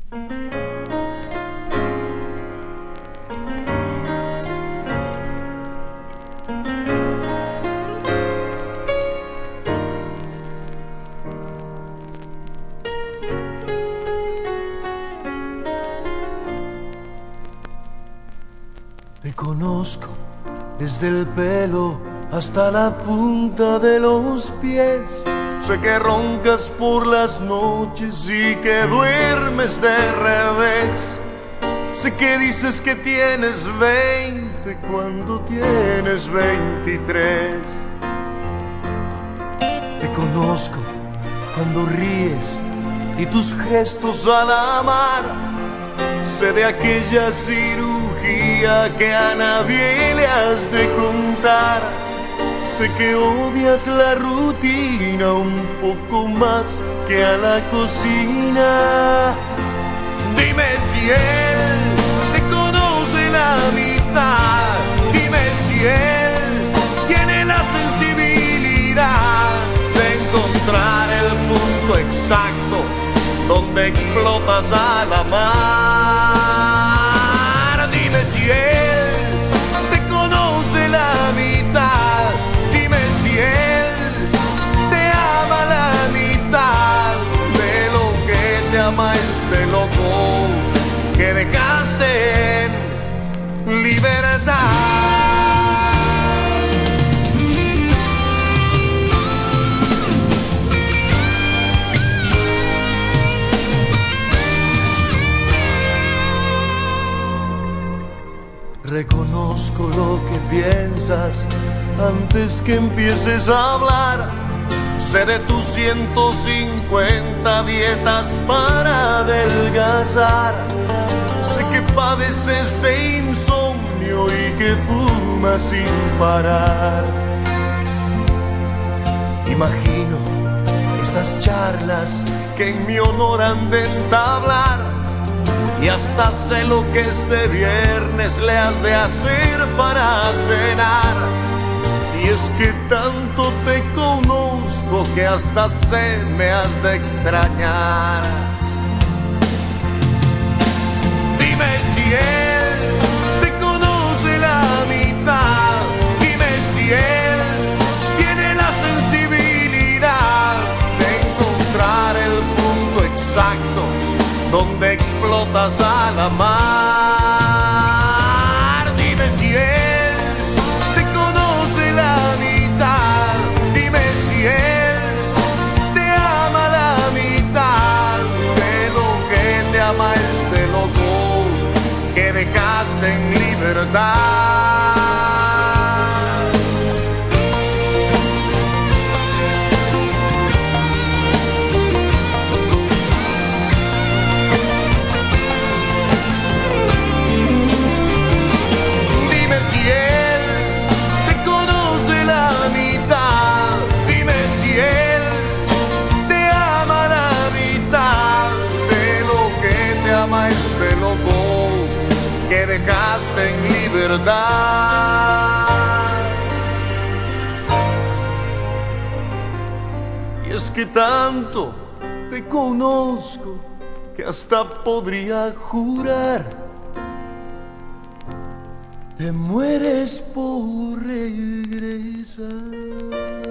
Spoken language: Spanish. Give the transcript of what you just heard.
Te conozco desde el pelo hasta la punta de los pies. Sé que roncas por las noches y que duermes de revés. Sé que dices que tienes 20 cuando tienes 23. Te conozco cuando ríes y tus gestos al amar. Sé de aquella cirugía que a nadie le has de contar. Sé que odias la rutina un poco más que a la cocina. Dime si él te conoce la mitad. Dime si él tiene la sensibilidad de encontrar el punto exacto donde explotas al amar. Dime si él te conoce la mitad. Dime si él te ama la mitad de lo que te ama este loco que dejaste en libertad. Reconozco lo que piensas antes que empieces a hablar. Sé de tus 150 dietas para adelgazar. Sé que padeces de insomnio y que fumas sin parar. Imagino esas charlas que en mi honor han de entablar. Y hasta sé lo que este viernes le has de hacer para cenar. Y es que tanto te conozco que hasta sé me has de extrañar. Dime si él te conoce la mitad. Dime si él tiene la sensibilidad de encontrar el punto exacto donde explotas al amar. Dime si él te conoce la mitad. Dime si él te ama la mitad de lo que te ama este loco que dejaste en libertad. Este loco que dejaste en libertad. Y es que tanto te conozco que hasta podría jurar te mueres por regresar.